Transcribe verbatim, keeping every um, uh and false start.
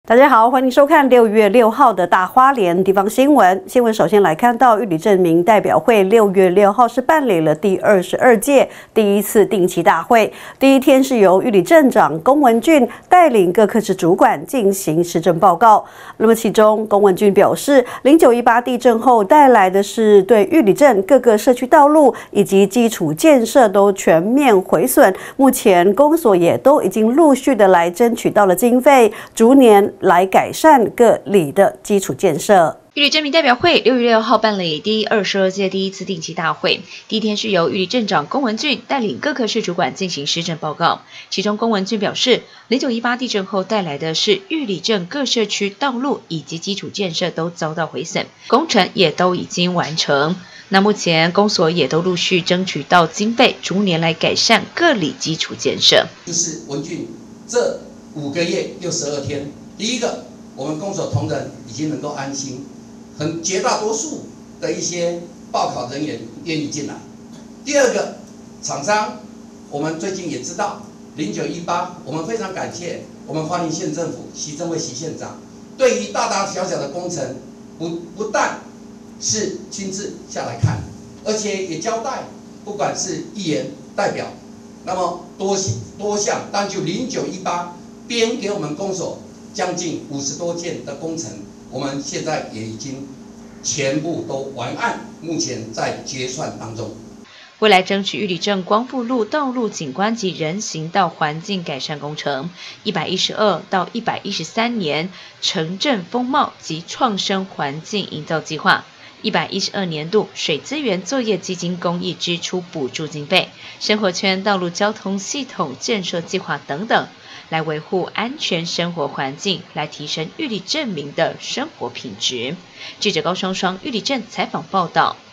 大家好，欢迎收看六月六号的大花莲地方新闻。新闻首先来看到玉里镇民代表会六月六号是办理了第二十二届第一次定期大会。第一天是由玉里镇长龚文俊带领各科室主管进行施政报告。那么其中，龚文俊表示，零九一八地震后带来的是对玉里镇各个社区道路以及基础建设都全面毁损。目前公所也都已经陆续的来争取到了经费，逐年来改善各里的基础建设。 玉里镇民代表会六月六号办理第二十二届第一次定期大会，第一天是由玉里镇长龚文俊带领各科室主管进行施政报告。其中，龚文俊表示，零九一八地震后带来的是玉里镇各社区道路以及基础建设都遭到毁损，工程也都已经完成。那目前公所也都陆续争取到经费，逐年来改善各里基础建设。 就是文俊这五个月六十二天，第一个，我们公所同仁已经能够安心，很绝大多数的一些报考人员愿意进来。第二个，厂商，我们最近也知道零九一八，我们非常感谢我们花莲县政府徐正惠徐县长，对于大大小小的工程，不不但是亲自下来看，而且也交代，不管是议员代表，那么多多项，但就零九一八编给我们公所将近五十多件的工程，我们现在也已经全部都完案，目前在决算当中。 未来争取玉里镇光复路道路景观及人行道环境改善工程，一百一十二到一百一十三年城镇风貌及创生环境营造计划。一百一十二年度水资源作业基金公益支出补助经费、生活圈道路交通系统建设计划等等，来维护安全生活环境，来提升玉里镇民的生活品质。记者高双双玉里镇采访报道。